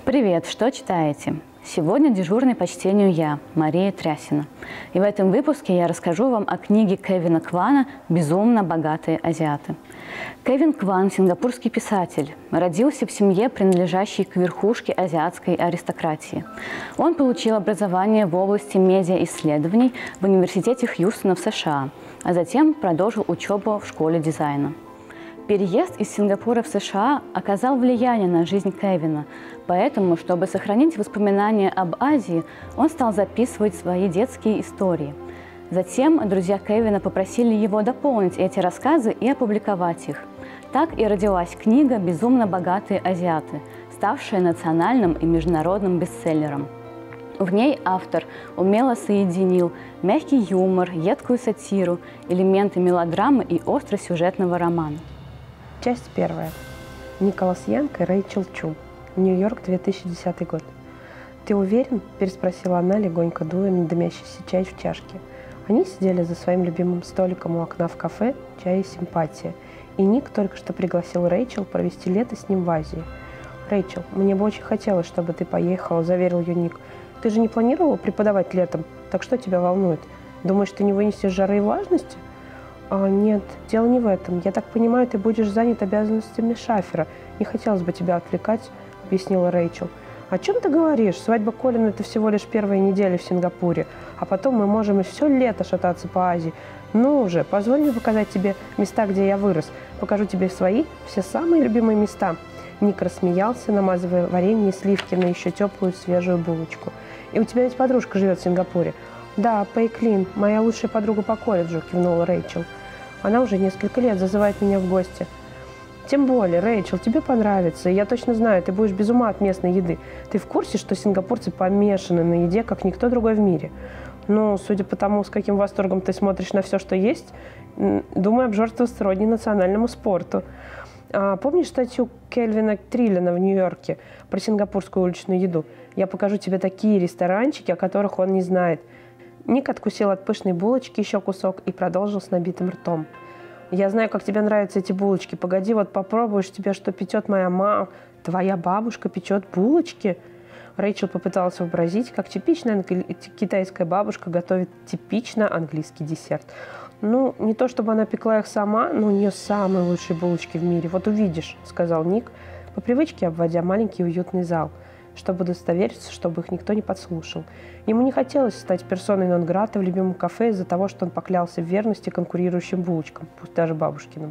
Привет, что читаете? Сегодня дежурной по чтению я, Мария Трясина. И в этом выпуске я расскажу вам о книге Кевина Квана «Безумно богатые азиаты». Кевин Кван – сингапурский писатель. Родился в семье, принадлежащей к верхушке азиатской аристократии. Он получил образование в области медиаисследований в университете Хьюстона в США, а затем продолжил учебу в школе дизайна. Переезд из Сингапура в США оказал влияние на жизнь Кевина, поэтому, чтобы сохранить воспоминания об Азии, он стал записывать свои детские истории. Затем друзья Кевина попросили его дополнить эти рассказы и опубликовать их. Так и родилась книга «Безумно богатые азиаты», ставшая национальным и международным бестселлером. В ней автор умело соединил мягкий юмор, едкую сатиру, элементы мелодрамы и остросюжетного романа. Часть первая. Николас Янг и Рэйчел Чу. Нью-Йорк, 2010 год. «Ты уверен?» – переспросила она, легонько дуя на дымящийся чай в чашке. Они сидели за своим любимым столиком у окна в кафе «Чай и симпатия», и Ник только что пригласил Рэйчел провести лето с ним в Азии. «Рэйчел, мне бы очень хотелось, чтобы ты поехала», – заверил ее Ник. «Ты же не планировала преподавать летом, так что тебя волнует? Думаешь, ты не вынесешь жары и влажности?» «Нет, дело не в этом. Я так понимаю, ты будешь занят обязанностями шафера. Не хотелось бы тебя отвлекать», — объяснила Рэйчел. «О чем ты говоришь? Свадьба Колина — это всего лишь первая неделя в Сингапуре, а потом мы можем и все лето шататься по Азии. Ну уже, позволь мне показать тебе места, где я вырос. Покажу тебе свои, все самые любимые места». Ник рассмеялся, намазывая варенье и сливки на еще теплую свежую булочку. «И у тебя ведь подружка живет в Сингапуре?» «Да, Пэйклин, моя лучшая подруга по колледжу», — кивнула Рэйчел. «Она уже несколько лет зазывает меня в гости». «Тем более, Рэйчел, тебе понравится. Я точно знаю, ты будешь без ума от местной еды. Ты в курсе, что сингапурцы помешаны на еде, как никто другой в мире? Ну, судя по тому, с каким восторгом ты смотришь на все, что есть, думаю, обжорство сродни национальному спорту». Помнишь статью Кельвина Триллина в Нью-Йорке про сингапурскую уличную еду? Я покажу тебе такие ресторанчики, о которых он не знает. Ник откусил от пышной булочки еще кусок и продолжил с набитым ртом. «Я знаю, как тебе нравятся эти булочки. Погоди, вот попробуешь тебе, что печет моя мама. Твоя бабушка печет булочки?» Рэйчел попыталась вообразить, как типичная китайская бабушка готовит типично английский десерт. «Ну, не то чтобы она пекла их сама, но у нее самые лучшие булочки в мире. Вот увидишь», — сказал Ник, по привычке обводя маленький уютный зал, чтобы удостовериться, чтобы их никто не подслушал. Ему не хотелось стать персоной нон-грата в любимом кафе из-за того, что он поклялся в верности конкурирующим булочкам, пусть даже бабушкиным.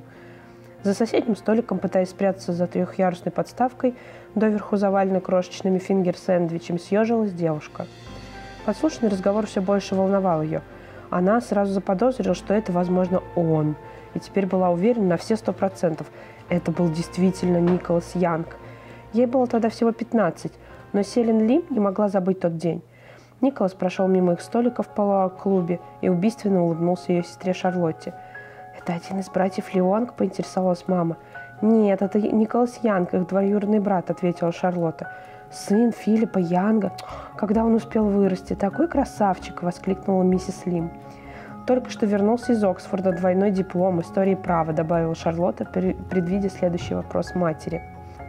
За соседним столиком, пытаясь спрятаться за трехъярусной подставкой, доверху заваленной крошечными фингер-сэндвичами, съежилась девушка. Подслушанный разговор все больше волновал ее. Она сразу заподозрила, что это, возможно, он, и теперь была уверена на все 100%. Это был действительно Николас Янг. Ей было тогда всего 15, но Селин Лим не могла забыть тот день. Николас прошел мимо их столика в полуклубе и убийственно улыбнулся ее сестре Шарлотте. «Это один из братьев Лионг?» – поинтересовалась мама. «Нет, это Николас Янг, их двоюродный брат», – ответила Шарлотта. «Сын Филиппа Янга? Когда он успел вырасти? Такой красавчик!» – воскликнула миссис Лим. «Только что вернулся из Оксфорда, двойной диплом, истории права», – добавила Шарлотта, предвидя следующий вопрос матери.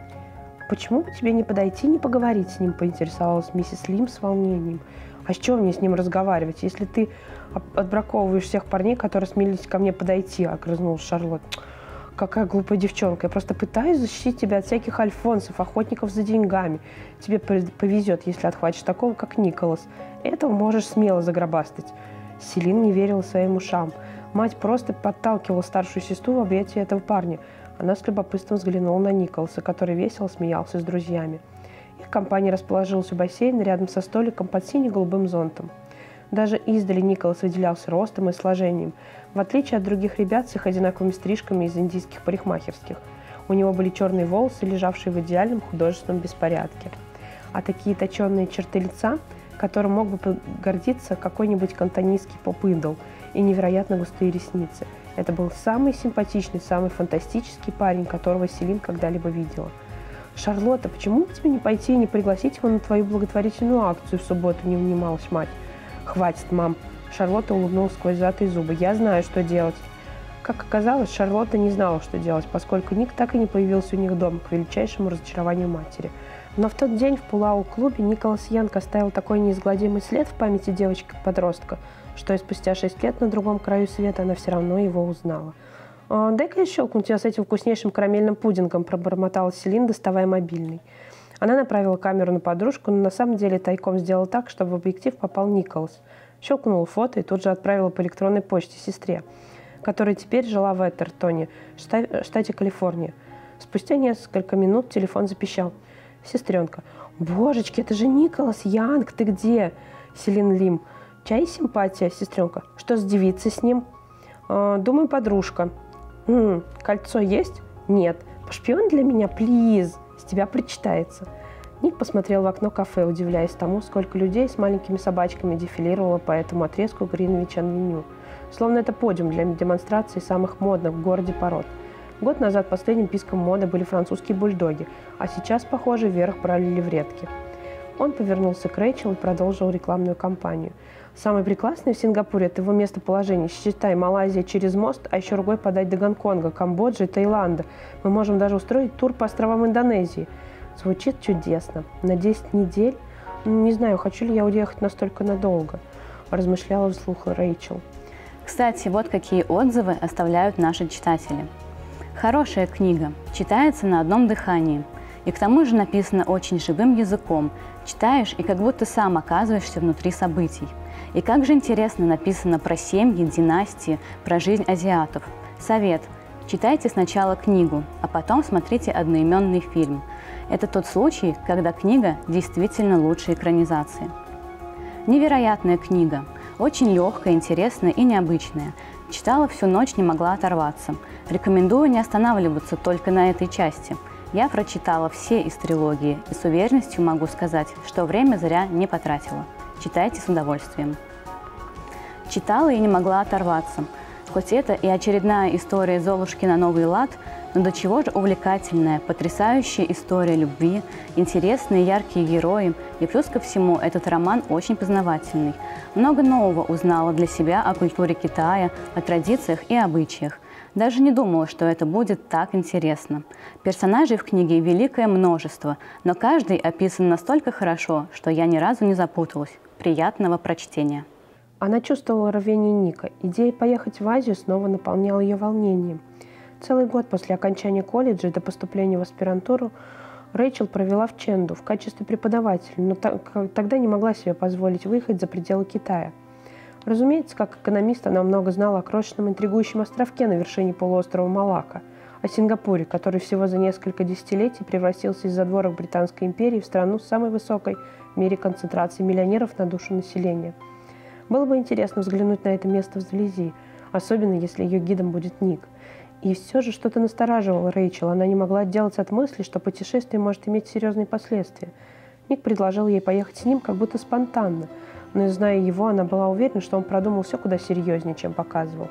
«Почему бы тебе не подойти и не поговорить с ним?» – поинтересовалась миссис Лим с волнением. «А с чего мне с ним разговаривать, если ты отбраковываешь всех парней, которые смелились ко мне подойти?» – огрызнулась Шарлотта. «Какая глупая девчонка! Я просто пытаюсь защитить тебя от всяких альфонсов, охотников за деньгами. Тебе повезет, если отхватишь такого, как Николас. Этого можешь смело загробастать». Селин не верила своим ушам. Мать просто подталкивала старшую сестру в объятия этого парня. Она с любопытством взглянула на Николаса, который весело смеялся с друзьями. Их компания расположилась у бассейна рядом со столиком под сине-голубым зонтом. Даже издали Николас выделялся ростом и сложением, в отличие от других ребят с их одинаковыми стрижками из индийских парикмахерских. У него были черные волосы, лежавшие в идеальном художественном беспорядке. А такие точенные черты лица, которым мог бы гордиться какой-нибудь кантонийский поп-идол, и невероятно густые ресницы. Это был самый симпатичный, самый фантастический парень, которого Селин когда-либо видела. «Шарлотта, почему бы тебе не пойти и не пригласить его на твою благотворительную акцию в субботу?» – не унималась мать. «Хватит, мам!» – Шарлотта улыбнулась сквозь сжатые зубы. «Я знаю, что делать». Как оказалось, Шарлотта не знала, что делать, поскольку Ник так и не появился у них дома, к величайшему разочарованию матери. Но в тот день в Пулау-клубе Николас Янг оставил такой неизгладимый след в памяти девочки-подростка, что и спустя 6 лет на другом краю света она все равно его узнала. «Дай-ка я щелкну тебя с этим вкуснейшим карамельным пудингом», – пробормотала Селин, доставая мобильный. Она направила камеру на подружку, но на самом деле тайком сделала так, чтобы в объектив попал Николас. Щелкнула фото и тут же отправила по электронной почте сестре, которая теперь жила в Эттертоне, штате Калифорния. Спустя несколько минут телефон запищал. «Сестренка». «Божечки, это же Николас Янг, ты где?» Селин Лим. «Чай и симпатия, сестренка. Что с девицей с ним?» «Думаю, подружка». «Кольцо есть?» «Нет». «Пошпион для меня, плиз. С тебя причитается». Ник посмотрел в окно кафе, удивляясь тому, сколько людей с маленькими собачками дефилировало по этому отрезку Гринвич-авеню. Словно это подиум для демонстрации самых модных в городе пород. Год назад последним писком моды были французские бульдоги, а сейчас, похоже, вверх брали левретки. Он повернулся к Рэйчел и продолжил рекламную кампанию. «Самое прекрасное в Сингапуре – это его местоположение. Считай, Малайзия через мост, а еще рукой подать до Гонконга, Камбоджи и Таиланда. Мы можем даже устроить тур по островам Индонезии». Звучит чудесно. На 10 недель? Не знаю, хочу ли я уехать настолько надолго, размышляла вслух Рэйчел. Кстати, вот какие отзывы оставляют наши читатели. Хорошая книга, читается на одном дыхании. И к тому же написана очень живым языком. Читаешь, и как будто сам оказываешься внутри событий. И как же интересно написано про семьи, династии, про жизнь азиатов. Совет. Читайте сначала книгу, а потом смотрите одноименный фильм. Это тот случай, когда книга действительно лучше экранизации. Невероятная книга. Очень легкая, интересная и необычная. Читала всю ночь, не могла оторваться. Рекомендую не останавливаться только на этой части. Я прочитала все из трилогии и с уверенностью могу сказать, что время зря не потратила. Читайте с удовольствием. Читала и не могла оторваться. Хоть это и очередная история Золушки на новый лад, но до чего же увлекательная, потрясающая история любви, интересные яркие герои, и плюс ко всему этот роман очень познавательный. Много нового узнала для себя о культуре Китая, о традициях и обычаях. Даже не думала, что это будет так интересно. Персонажей в книге великое множество, но каждый описан настолько хорошо, что я ни разу не запуталась. Приятного прочтения. Она чувствовала рвение Ника. Идея поехать в Азию снова наполняла ее волнением. Целый год после окончания колледжа и до поступления в аспирантуру Рэйчел провела в Чэнду в качестве преподавателя, но тогда не могла себе позволить выехать за пределы Китая. Разумеется, как экономист, она много знала о крошечном интригующем островке на вершине полуострова Малакка, о Сингапуре, который всего за несколько десятилетий превратился из задворок Британской империи в страну с самой высокой в мире концентрацией миллионеров на душу населения. Было бы интересно взглянуть на это место вблизи, особенно если ее гидом будет Ник. И все же что-то настораживало Рэйчел. Она не могла отделаться от мысли, что путешествие может иметь серьезные последствия. Ник предложил ей поехать с ним как будто спонтанно, но, зная его, она была уверена, что он продумал все куда серьезнее, чем показывал.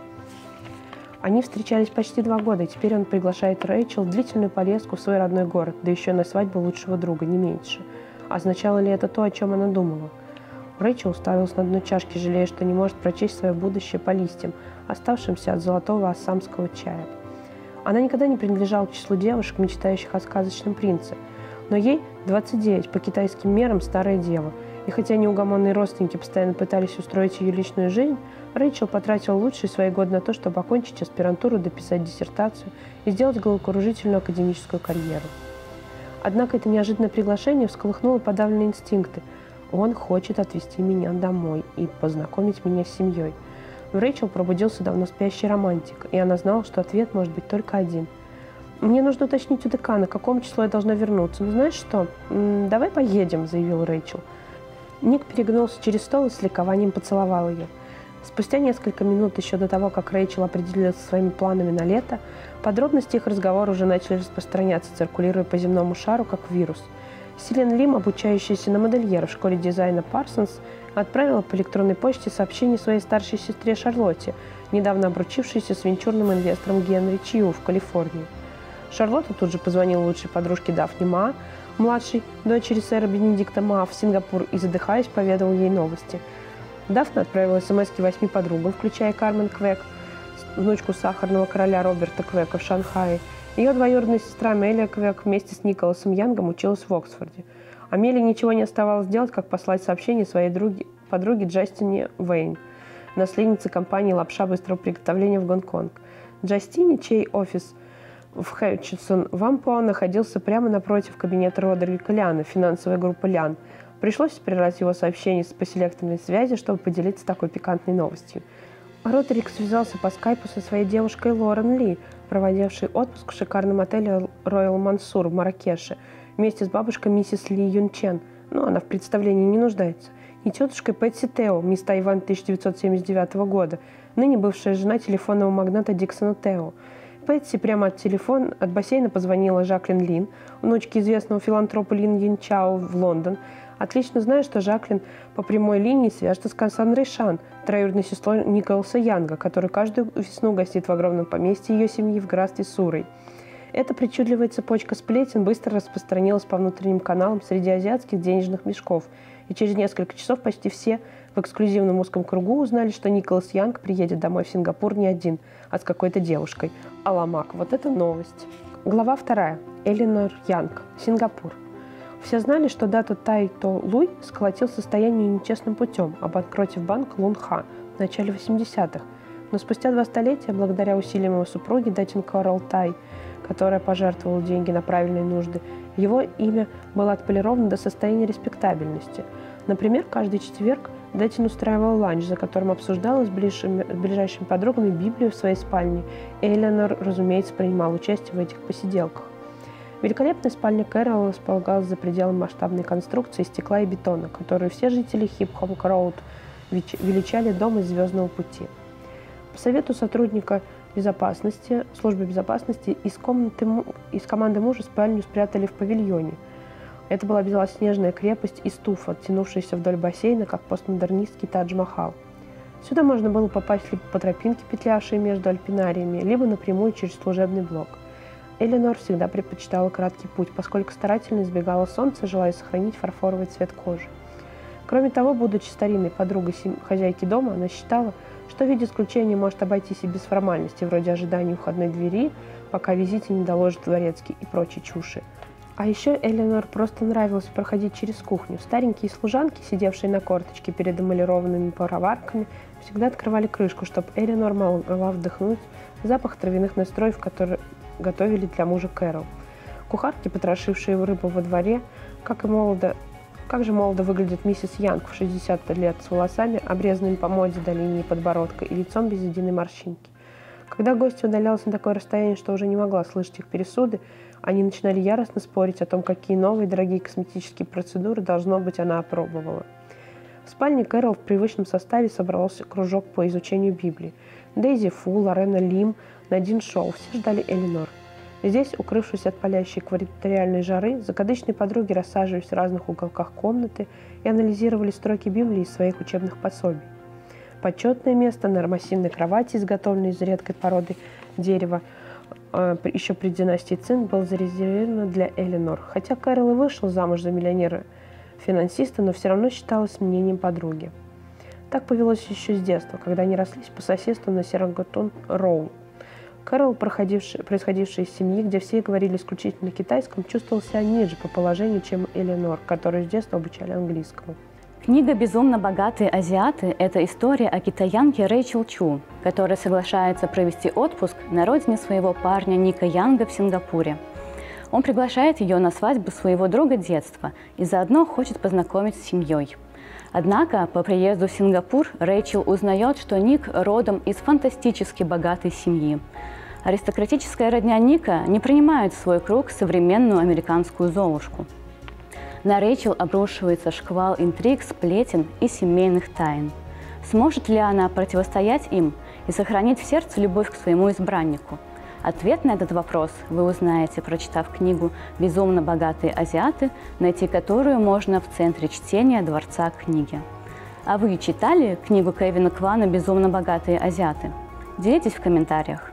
Они встречались почти 2 года, и теперь он приглашает Рэйчел в длительную поездку в свой родной город, да еще на свадьбу лучшего друга, не меньше. Означало ли это то, о чем она думала? Рэйчел уставилась на дно чашки, жалея, что не может прочесть свое будущее по листьям, оставшимся от золотого ассамского чая. Она никогда не принадлежала к числу девушек, мечтающих о сказочном принце, но ей 29, по китайским мерам старая дева, и хотя неугомонные родственники постоянно пытались устроить ее личную жизнь, Рэйчел потратила лучшие свои годы на то, чтобы окончить аспирантуру, дописать диссертацию и сделать головокружительную академическую карьеру. Однако это неожиданное приглашение всколыхнуло подавленные инстинкты. Он хочет отвезти меня домой и познакомить меня с семьей. В Рэйчел пробудился давно спящий романтик, и она знала, что ответ может быть только один. «Мне нужно уточнить у декана, к какому числу я должна вернуться. Ну, знаешь что? Давай поедем», – заявил Рэйчел. Ник перегнулся через стол и с ликованием поцеловал ее. Спустя несколько минут, еще до того, как Рэйчел определилась со своими планами на лето, подробности их разговора уже начали распространяться, циркулируя по земному шару, как вирус. Селин Лим, обучающаяся на модельера в школе дизайна Парсонс, отправила по электронной почте сообщение своей старшей сестре Шарлотте, недавно обручившейся с венчурным инвестором Генри Чиу в Калифорнии. Шарлотта тут же позвонила лучшей подружке Дафни Ма, младшей дочери сэра Бенедикта Ма, в Сингапур и, задыхаясь, поведала ей новости. Дафна отправила смс-ки 8 подругам, включая Кармен Квек, внучку сахарного короля Роберта Квека в Шанхае, Ее двоюродная сестра Амелия Квек вместе с Николасом Янгом училась в Оксфорде. Амелии ничего не оставалось делать, как послать сообщение своей подруге Джастине Вейн, наследнице компании «Лапша быстрого приготовления» в Гонконг. Джастине, чей офис в Хэтчинсон-Вампуа находился прямо напротив кабинета Родерика Ляна, финансовой группы Лян, пришлось прервать его сообщение по селекторной связи, чтобы поделиться такой пикантной новостью. Родерик связался по скайпу со своей девушкой Лорен Ли, проводившей отпуск в шикарном отеле Royal Мансур в Марракеше, вместе с бабушкой миссис Ли Юн Чен, но она в представлении не нуждается, и тетушкой Пэтси Тео, мисс Тайвань 1979 года, ныне бывшая жена телефонного магната Диксона Тео. Пэтси прямо от бассейна позвонила Жаклин Лин, внучке известного филантропа Лин Янчао, в Лондон, отлично зная, что Жаклин по прямой линии свяжется с Кассандрой Шан, троюродной сестрой Николаса Янга, который каждую весну гостит в огромном поместье ее семьи в графстве Суррей. Эта причудливая цепочка сплетен быстро распространилась по внутренним каналам среди азиатских денежных мешков, и через несколько часов почти все в эксклюзивном узком кругу узнали, что Николас Янг приедет домой в Сингапур не один, а с какой-то девушкой. Аламак, вот это новость. Глава 2. Эленор Янг. Сингапур. Все знали, что дата Тай То Луй сколотил состояние нечестным путем, обанкротив банк Лунха в начале 80-х. Но спустя 2 столетия, благодаря усилиям его супруги Датин Корал Тай, которая пожертвовала деньги на правильные нужды, его имя было отполировано до состояния респектабельности. Например, каждый четверг Датин устраивал ланч, за которым обсуждала с ближайшими подругами Библию в своей спальне, и Эленор, разумеется, принимала участие в этих посиделках. Великолепная спальня Кэрол располагалась за пределами масштабной конструкции из стекла и бетона, которую все жители Хип-Хоп-Роуд величали «Дом из звездного пути». По совету сотрудника службы безопасности из команды мужа спальню спрятали в павильоне. Это была белоснежная крепость из туфа, тянувшаяся вдоль бассейна, как постмодернистский Тадж-Махал. Сюда можно было попасть либо по тропинке, петлявшей между альпинариями, либо напрямую через служебный блок. Эленор всегда предпочитала краткий путь, поскольку старательно избегала солнца, желая сохранить фарфоровый цвет кожи. Кроме того, будучи старинной подругой хозяйки дома, она считала, что в виде исключения может обойтись и без формальностей, вроде ожидания у входной двери, пока визите не доложит дворецкий и прочей чуши. А еще Эленор просто нравилось проходить через кухню. Старенькие служанки, сидевшие на корточке перед эмалированными пароварками, всегда открывали крышку, чтобы Эленор могла вдохнуть запах травяных настроев, которые готовили для мужа Кэрол. Кухарки, потрошившие рыбу во дворе, как же молодо выглядит миссис Янг в 60 лет с волосами, обрезанными по моде до линии подбородка и лицом без единой морщинки. Когда гостья удалялась на такое расстояние, что уже не могла слышать их пересуды, они начинали яростно спорить о том, какие новые дорогие косметические процедуры, должно быть, она опробовала. В спальне Кэрол в привычном составе собрался кружок по изучению Библии. Дейзи Фу, Лорена Лим, Надин Шоу – все ждали Эленор. Здесь, укрывшись от палящей экваториальной жары, закадычные подруги рассаживались в разных уголках комнаты и анализировали строки Библии из своих учебных пособий. Почетное место на массивной кровати, изготовленной из редкой породы дерева, еще при династии Цин, был зарезервировано для Эленор. Хотя Кэрол и вышел замуж за миллионера-финансиста, но все равно считалось мнением подруги. Так повелось еще с детства, когда они рослись по соседству на Серанготон-Роу. Кэрол, происходившая из семьи, где все говорили исключительно на китайском, чувствовал себя ниже по положению, чем Эленор, которую с детства обучали английскому. Книга «Безумно богатые азиаты» – это история о китаянке Рэйчел Чу, которая соглашается провести отпуск на родине своего парня Ника Янга в Сингапуре. Он приглашает ее на свадьбу своего друга детства и заодно хочет познакомить с семьей. Однако по приезду в Сингапур Рэйчел узнает, что Ник родом из фантастически богатой семьи. Аристократическая родня Ника не принимает в свой круг современную американскую Золушку. На Рэйчел обрушивается шквал интриг, сплетен и семейных тайн. Сможет ли она противостоять им и сохранить в сердце любовь к своему избраннику? Ответ на этот вопрос вы узнаете, прочитав книгу «Безумно богатые азиаты», найти которую можно в центре чтения Дворца книги. А вы читали книгу Кевина Квана «Безумно богатые азиаты»? Делитесь в комментариях.